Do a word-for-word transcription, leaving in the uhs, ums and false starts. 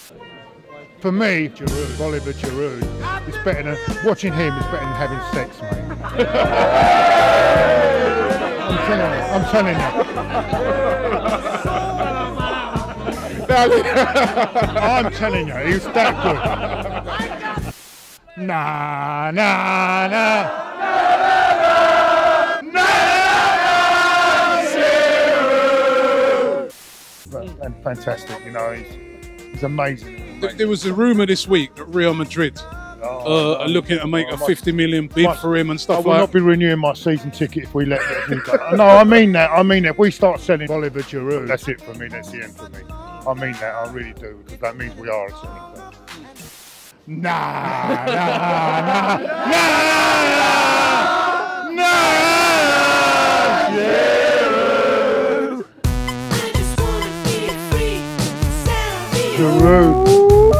For me, Giroud, Olivier Giroud, it's better than watching him. It's better than having sex, mate. I'm telling you. I'm telling you. I'm telling you, he's that good. Nah, nah, nah. And fantastic, you know, he's, he's amazing. There was a rumour this week that Real Madrid oh, uh, are looking to make oh, a fifty million bid my, for him and stuff like that. I will not be renewing my season ticket if we let that. No, I mean that. I mean that. If we start selling Olivier Giroud, that's it for me. That's the end for me. I mean that. I really do, because that means we are a selling club. Nah, nah, nah, nah, nah, nah, yeah. Giroud.